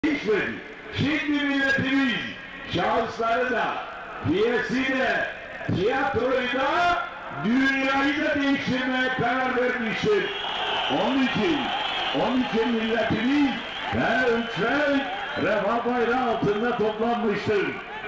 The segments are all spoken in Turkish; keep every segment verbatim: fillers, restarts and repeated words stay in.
değişmedi. Şimdi milletimiz şahısları da, piyesi de, tiyatroyu da, dünyayı da değiştirmeye karar vermiştir. Onun için, onun için milletimiz her üçler refah bayrağı altında toplanmıştır.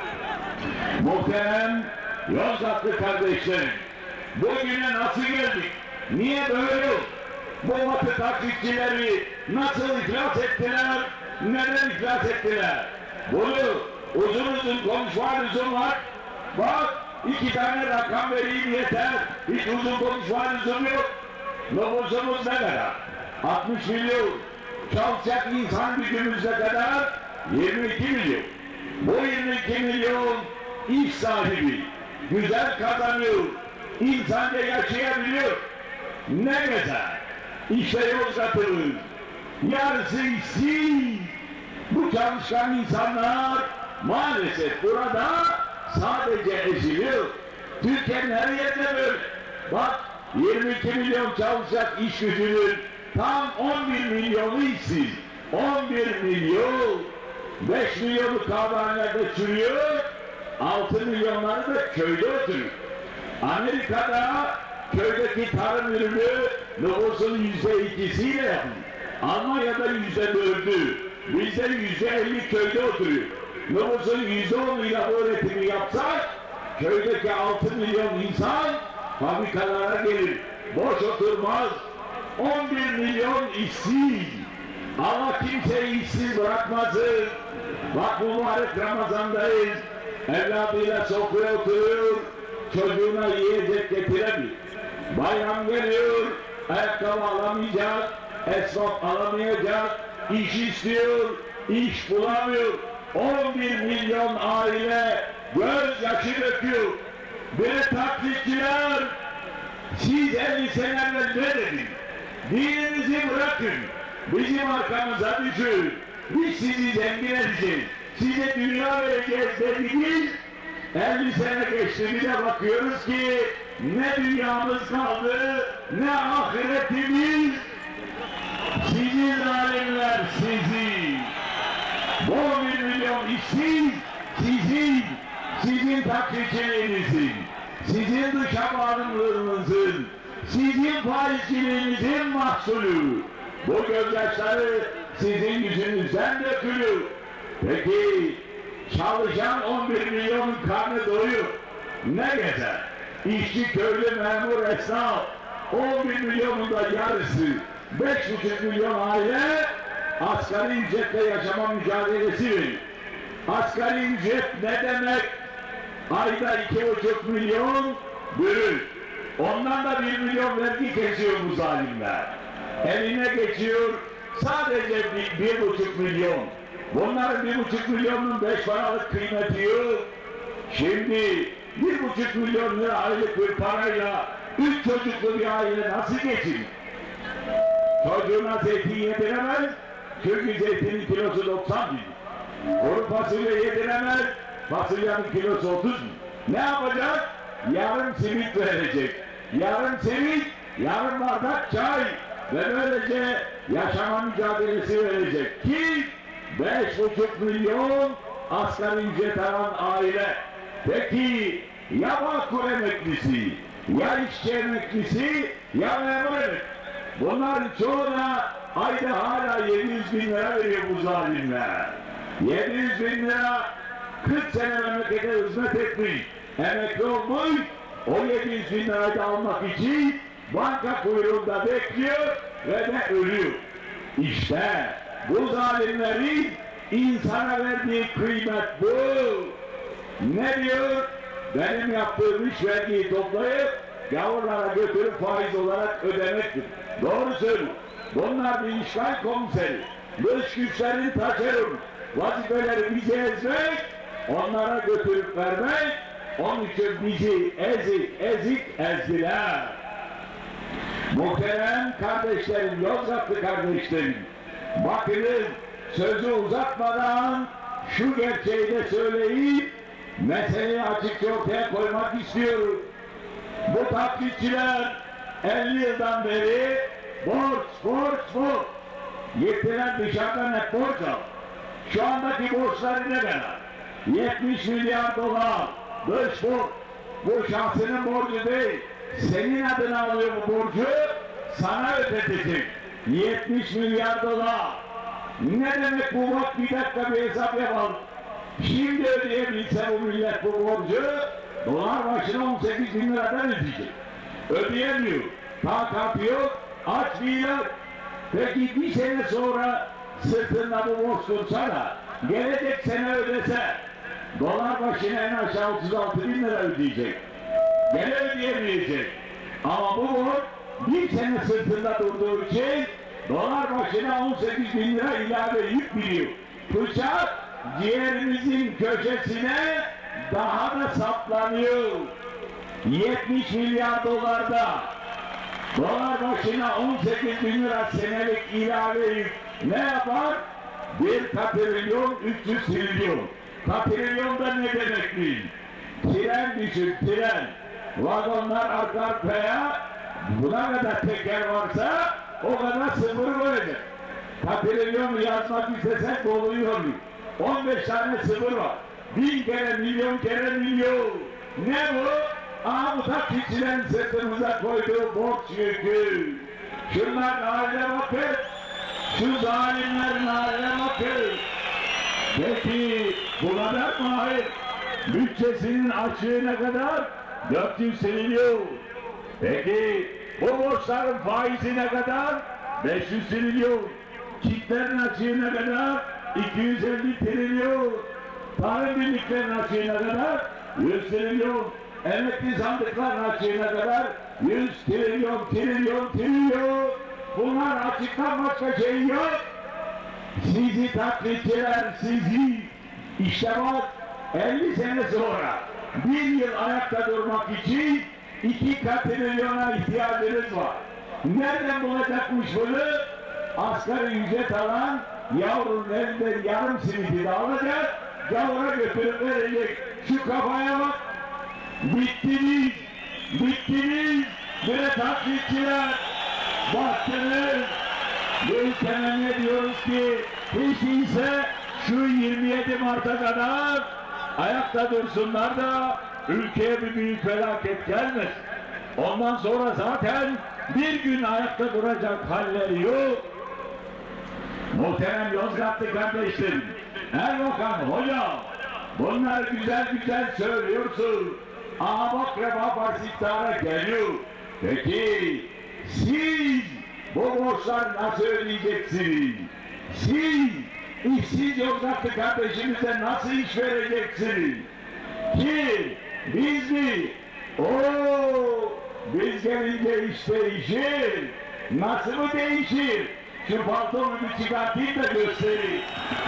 Muhterem Yozgatlı kardeşlerim, bugüne nasıl geldik? Niye böyle yok? Bu Batı taklitçileri nasıl iflas ettiler? Neden iflas ettiler? Bunu uzun uzun konuşma lüzum var. Bak, iki tane rakam vereyim yeter. Hiç uzun konuşma lüzum yok. Nüfusumuz ne kadar? altmış milyon. Çalışacak insan gücümüzde kadar yirmi iki milyon. Bu yirmi iki milyon iş sahibi, güzel kazanıyor, insanca yaşayabiliyor. Ne güzel. İşte Yozgat'ımız. Yarısı işsiz. Bu çalışkan insanlar maalesef burada sadece eziliyor. Türkiye'nin her yerinde böyle. Bak, yirmi iki milyon çalışacak iş gücünün tam on bir milyonu işsiz. on bir milyon. beş milyonu kahvehanelerde çürüyor. altı milyonları da köyde oturuyor. Amerika'da köydeki tarım ürünü nüfusun yüzde ikisiyle yapılıyor. Almanya'da yüzde dördü. Bizde yüzde elli köyde oturuyor. Nüfusun yüzde onuyla bu üretimi yapsak, köydeki altı milyon insan fabrikalara gelir. Boş oturmaz. on bir milyon işsiz. Allah kimseyi işsiz bırakmasın. Bak, mübarek Ramazan'dayız. Evladıyla sofraya oturuyor. Çocuğuna yiyecek getiremiyor. Bayram geliyor. Ayakkabı alamayacak. Esnaf alamayacak. İş istiyor. İş bulamıyor. on bir milyon aile gözyaşı döküyor. Böyle taklitçiler, siz elli sene evvel ne dedin? Dininizi bırakın. Bizim arkamıza düşün. Biz sizi zengin edeceğiz. Size dünya vereceğiz dediniz. elli sene geçti, bir de bakıyoruz ki ne dünyamız kaldı, ne ahiretimiz. Sizi zalimler, sizi. Bu bir milyon işsiz, sizin, sizin taklitçiliğinizin, sizin dışa bağımlılığınızın, sizin faizciliğinizin mahsulü. Bu gözyaşları sizin yüzünüzden dökülür. Peki, çalışan on bir milyonun karnı doyuyor. Ne gezer? İşçi, köylü, memur, esnaf, on bir milyonun da yarısı, beş buçuk milyon aile asgari ücretle yaşama mücadelesi veriyor. Asgari ücret ne demek? Ayda iki buçuk milyon bürün. Ondan da bir milyon vergi kesiyor bu zalimler. Eline geçiyor sadece bir, bir buçuk milyon. Bunların bir buçuk milyonun beş paralık kıymeti yok. Şimdi bir buçuk milyon lira aylık bir parayla üç çocuklu bir aile nasıl geçin? Çocuğuna zeytin yediremez, çünkü zeytinin kilosu doksan bin. Kuru fasulye yediremez, fasulyenin kilosu otuz bin. Ne yapacak? Yarım simit verecek. Yarım simit, yarım bardak çay ve böylece yaşama mücadelesi verecek ki beş buçuk milyon asgari ücret alan aile. Peki ya Bağkur emeklisi, ya işçi emeklisi, ya memur emeklisi? Bunların çoğuna ayda hala yedi yüz bin lira veriyor bu zalimler. yedi yüz bin lira kırk sene memlekete hizmet etmiş, emekli olmuş, o yedi yüz bin lirayı da almak için banka kuyruğunda bekliyor ve de ölüyor. İşte bu zalimlerin insana verdiği kıymet bu. Ne diyor? Benim yaptığım iş vergiyi toplayıp gavurlara götürüp faiz olarak ödemektir. Doğru söylüyor. Bunlar bir işgal komiseri. Dış güçlerin taşeron. Vazifeleri bizi ezmek, onlara götürüp vermek, onun için bizi ezik ezik ezdiler. Muhterem kardeşlerim, Yozgatlı kardeşlerim, bakınız sözü uzatmadan şu gerçeği de söyleyip meseleyi açıkça ortaya koymak istiyorum. Bu taklitçiler elli yıldan beri borç, borç, borç. Yettiler dışarıdan hep borç al. Şu andaki borçları ne kadar? yetmiş milyar dolar. Dış borç. Bu şahsının borcu değil. Senin adına alıyor bu borcu, sana ödetecek. yetmiş milyar dolar. Ne demek bu bak, bir dakika bir hesap yapalım. Şimdi ödeyebilse bu millet bu borcu, dolar başına on sekiz bin liradan ödeyecek. Ödeyemiyor. Takatı yok, aç bir yıl. Peki bir sene sonra sırtında bu borç dursa da, gelecek sene ödese, dolar başına en aşağı otuz altı bin lira ödeyecek. Gene ödeyemeyecek. Ama bu borç bir sene sırtında durduğu için dolar başına on sekiz bin lira ilave yük biliyor. Bıçak ciğerimizin köşesine daha da saplanıyor. yetmiş milyar dolarda dolar başına on sekiz bin lira senelik ilave yük ne yapar? Bir katrilyon üç yüz trilyon. Katrilyon da ne demektir? Tren düşün, tren. Vagonlar arka arkaya, buna kadar teker varsa o kadar sıfır koyacak. Katrilyon yazmak istesek oluyor mu? on beş tane sıfır var. Bin kere, milyon kere milyon. Ne bu? Aha bu taksicilerin sırtımıza koyduğu borç yükü. Şunlar haline bakın. Şu zalimlerin haline bakın. Peki bu kadar mı? Hayır. Bütçesinin açığı ne kadar? dört yüz trilyon. Peki bu borçların faizi ne kadar? beş yüz trilyon. Çiftlerin açığı ne kadar? iki yüz elli trilyon. Tarım birliklerinin açığı ne kadar? yüz trilyon. Emekli sandıkların açığı ne kadar? yüz trilyon, trilyon, trilyon. Bunlar açıktan başka şey yok. Sizi taklitçiler, sizi. İşte bak, elli sene sonra bir yıl ayakta durmak için iki katrilyona ihtiyacınız var. Nereden bulacakmış bunu? Asgari ücret alan yavrunun elinde yarım simidi de alacak, gavura götürüp verecek. Şu kafaya bak, bittiniz, bittiniz, böyle taklitçiler, baktınız. Biz temenni ediyoruz ki hiç değilse şu yirmi yedi Mart'a kadar ayakta dursunlar da ülkeye bir büyük felaket gelmesin. Ondan sonra zaten bir gün ayakta duracak halleri yok. Muhterem Yozgatlı kardeşlerim, Erbakan hocam, bunlar güzel güzel söylüyorsun. Aha bak Refah Partisi iktidara geliyor. Peki siz bu borçları nasıl ödeyeceksiniz? Siz işsiz Yozgatlı kardeşimize nasıl iş vereceksiniz? Ki biz mi? Ooo biz gelince iş değişir. Nasıl mı değişir? Şu paltomu bir çıkartayım da göstereyim.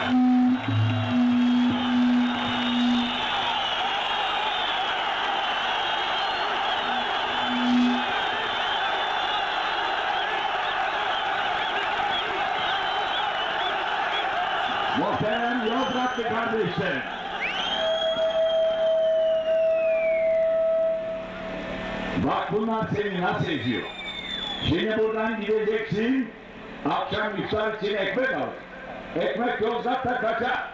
Muhterem Yozgatlı kardeşler, bak bunlar seni nasıl eziyor. Şimdi buradan gideceksin, akşam iftar için ekmek al. Ekmek Yozgat'ta kaça?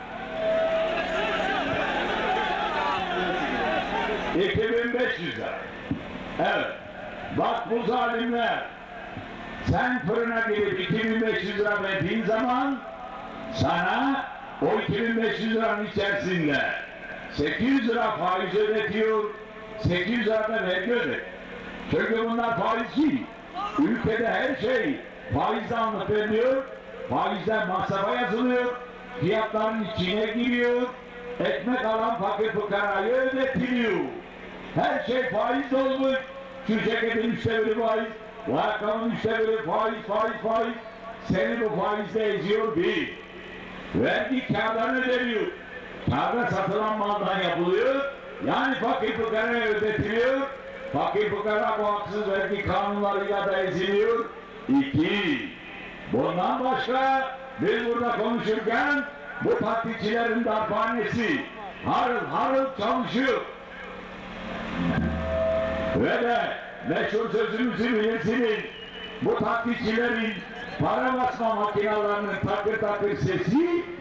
iki bin beş yüz lira. Evet, bak bu zalimler, sen fırına girip iki bin beş yüz lira verdiğin zaman, sana o iki bin beş yüz liranın içerisinde sekiz yüz lira faiz ödetiyor, sekiz yüz lira da vergi ödetiyor. Çünkü bunlar faizci. Ülkede her şey faizle anlatılıyor, faizden masrafa yazılıyor, fiyatların içine giriyor, ekmek alan fakir fukarayı ödetiliyor. Her şey faiz olmuş, şu ceketin üçte biri faiz, bu ayakkabının üçte biri faiz, faiz, faiz, seni bu faizle eziyor değil. Vergi kârdan ödeniyor. Kârda satılan maldan yapılıyor. Yani fakir fukaraya ödetiliyor. Fakir fukara bu haksız vergi kanunlarıyla da eziliyor. İki, bundan başka biz burada konuşurken bu taklitçilerin darphanesi harıl harıl çalışıyor. Ve de meşhur sözümüzü bilirsiniz. Bu taklitçilerin para basma makinalarının takır takır sesi